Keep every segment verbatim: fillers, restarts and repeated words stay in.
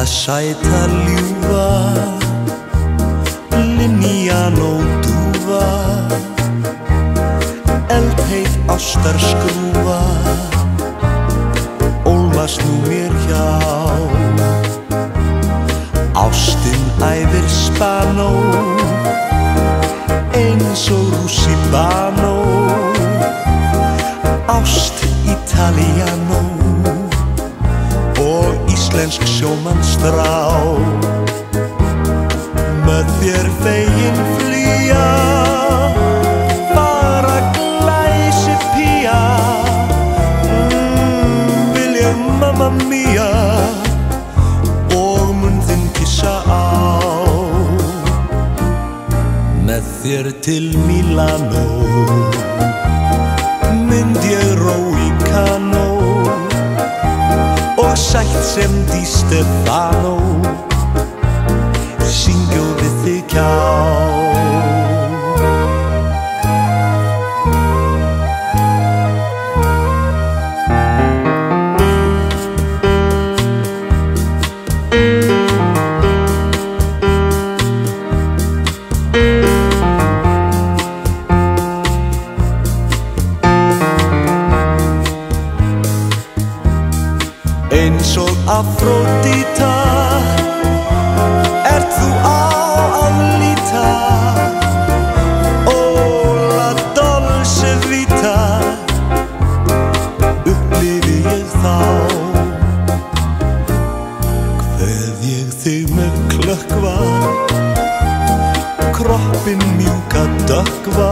það sæta ljúfa, linjan og dúfa, eldheit ástar skrúfa, ólmast nú mér hjá. Ástin æðir spanó, eins og rússíbanó, ást Italiano og íslensk sjómannsstrá. Með þér fegin flýja, bara glæsipía, mm, vil ég mamma mía og munn þinn kyssa á. Með þér til Milano mynd ég ró í kanó og sætt sem Di Stefano syngjó við þig hjá. Eins og Afrodita ert þú á að líta, ó la dolce vita, upplifi ég þá. Kveð ég þig með klökkva, kroppinn mjúka dökkva,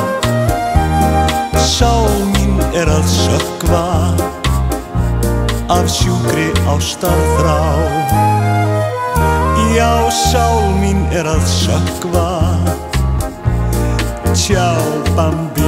sál mín er að sökkva af sjúkri ástarþrá. Já, sál mín er að sökkva, tjá bambi.